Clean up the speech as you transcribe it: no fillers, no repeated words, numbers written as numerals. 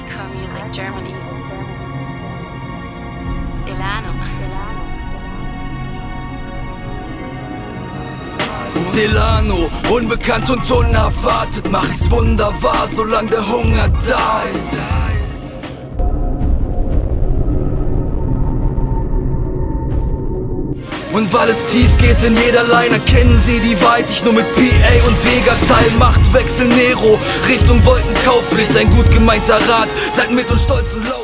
Hardcore Music Germany. Delano. Delano, unbekannt und unerwartet, mach ich's wunderbar, solange der Hunger da ist. Und weil es tief geht in jeder Line, erkennen sie die Wahrheit, ich nur mit PA und Vega teil. Machtwechsel Nero, Richtung Wolkenkaufpflicht, ein gut gemeinter Rat, seid mit uns stolz und laut.